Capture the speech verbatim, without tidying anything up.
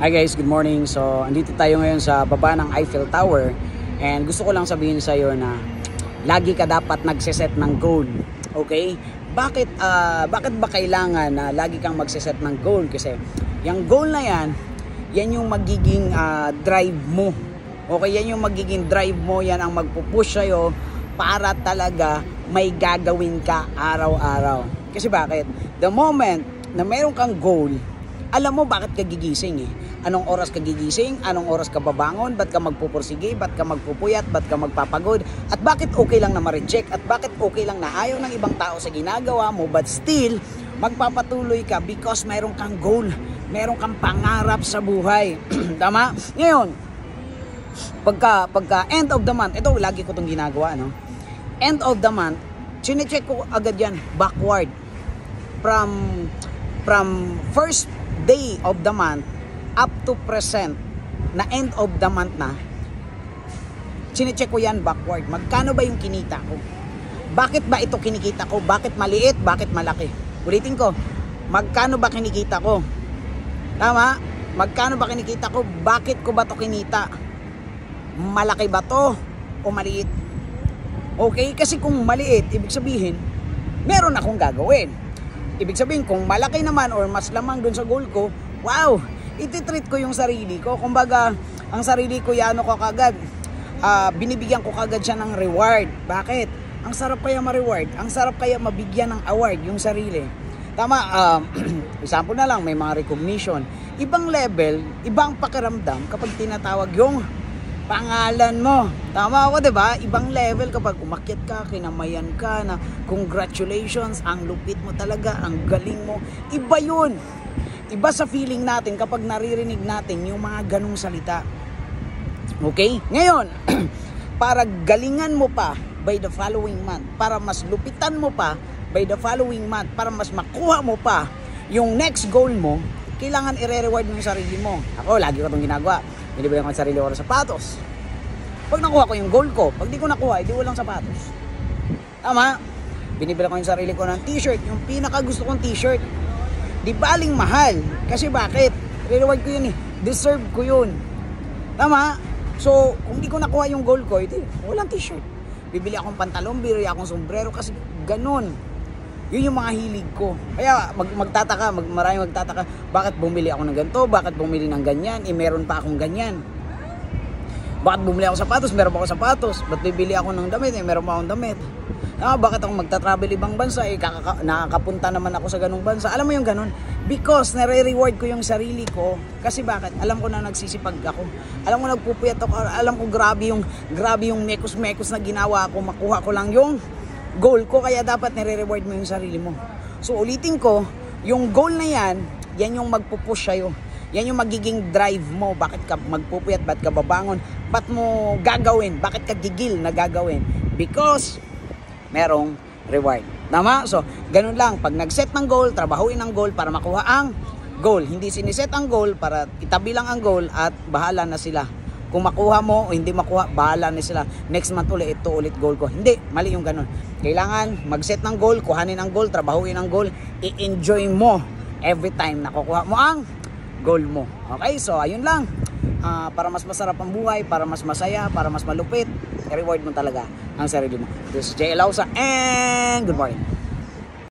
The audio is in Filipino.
Hi guys, good morning. So, andito tayo ngayon sa baba ng Eiffel Tower and gusto ko lang sabihin sa iyo na lagi ka dapat nagse-set ng goal. Okay? Bakit uh, bakit ba kailangan na lagi kang magse-set ng goal? Kasi yung goal na yan, yan yung magiging uh, drive mo. Okay, yan yung magiging drive mo, yan ang magpupush sa'yo para talaga may gagawin ka araw-araw. Kasi bakit? The moment na mayroon kang goal, alam mo bakit ka gigising eh. Anong oras ka gigising? Anong oras ka babangon? Ba't ka magpupursige? Ba't ka magpupuyat? Ba't ka magpapagod? At bakit okay lang na ma-reject? At bakit okay lang na ayaw ng ibang tao sa ginagawa mo but still magpapatuloy ka because mayroon kang goal. Mayroon kang pangarap sa buhay. Tama? Ngayon, pagka, pagka end of the month, ito lagi ko itong ginagawa, no? End of the month, chinecheck ko agad yan backward. From, from first day of the month up to present na end of the month na, chinecheck ko yan backward. Magkano ba yung kinita ko? Bakit ba ito kinikita ko? Bakit maliit? Bakit malaki? Ulitin ko, magkano ba kinikita ko? Tama? Magkano ba kinikita ko? Bakit ko ba to kinita? Malaki ba to o maliit? Okay? Kasi kung maliit, ibig sabihin, meron akong gagawin. Ibig sabihin, kung malaki naman or mas lamang dun sa goal ko, wow! Ititreat ko yung sarili ko. Kumbaga, ang sarili ko, yano ko kagad. Uh, binibigyan ko kagad siya ng reward. Bakit? Ang sarap kaya ma-reward. Ang sarap kaya mabigyan ng award yung sarili. Tama, uh, example na lang, may mga recognition. Ibang level, ibang pakiramdam kapag tinatawag yung pangalan mo. Tama ako, diba? Ibang level kapag umakyat ka, kinamayan ka na congratulations, ang lupit mo talaga, ang galing mo. Iba yun. Iba sa feeling natin kapag naririnig natin yung mga ganong salita. Okay? Ngayon, para galingan mo pa by the following month, para mas lupitan mo pa by the following month, para mas makuha mo pa yung next goal mo, kailangan i-reward mo yung sarili mo. Ako, lagi ko itong ginagawa. Binibigyan ko yung sarili ko ng sapatos. Pag nakuha ko yung goal ko, pag di ko nakuha, hindi walang sapatos. Tama? Binibigyan ko yung sarili ko ng t-shirt, yung pinaka gusto kong t-shirt. Di baling mahal. Kasi bakit? Reward ko yun eh. Deserve ko yun. Tama? So, kung di ko nakuha yung goal ko, ito, walang t-shirt. Bibili akong pantalon, bibili akong sombrero kasi ganun. Yun yung mga hilig ko. Kaya mag, magtataka, mag, maraming magtataka, bakit bumili ako ng ganito? Bakit bumili ng ganyan? Eh, meron pa akong ganyan. Bakit bumili ako sapatos? Meron pa ako sapatos. Ba't bibili ako ng damit? Eh, meron pa akong damit. Ah, bakit ako magta-travel ibang bansa? Eh, kakaka- nakakapunta naman ako sa ganung bansa. Alam mo yung ganun? Because nare-reward ko yung sarili ko. Kasi bakit? Alam ko na nagsisipag ako. Alam ko nagpupuyat ako. Alam ko grabe yung, grabe yung mekos-mekos na ginawa ko. Makuha ko lang yung goal ko. Kaya dapat nare-reward mo yung sarili mo. So, ulitin ko, yung goal na yan, yan yung magpupush sa'yo. Yan yung magiging drive mo. Bakit ka magpupuyat? Bakit ka babangon? Ba't mo gagawin? Bakit ka gigil na gagawin? Because merong reward. Tama? So, ganun lang. Pag nag-set ng goal, trabahuin ang goal para makuha ang goal. Hindi siniset ang goal para itabi lang ang goal at bahala na sila. Kung makuha mo o hindi makuha, bahala na sila. Next month ulit, ito ulit goal ko. Hindi, mali yung ganun. Kailangan mag-set ng goal, kuhanin ang goal, trabahuin ang goal, i-enjoy mo every time nakukuha mo ang goal mo. Okay? So, ayun lang. Uh, para mas masarap ang buhay, para mas masaya, para mas malupit, i-reward mo talaga ang sarili mo. This is Jay Elausa and good morning.